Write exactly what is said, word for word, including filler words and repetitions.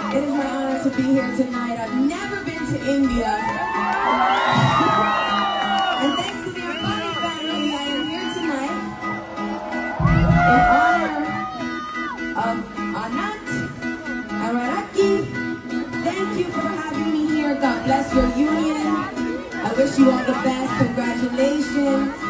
It is my honor to be here tonight. I've never been to India. And thanks to the Ambani family, I am here tonight in honor of Ananat and Rihana. Thank you for having me here. God bless your union. I wish you all the best. Congratulations.